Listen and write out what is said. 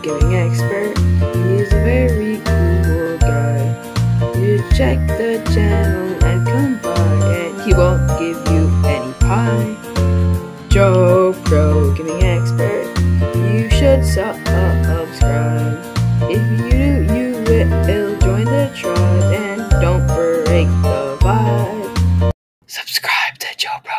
Programming expert. He's a very cool guy. You check the channel and come by, and he won't give you any pie. Joe, programming expert. You should subscribe. If you do, you will join the tribe, and don't break the vibe. Subscribe to Joe.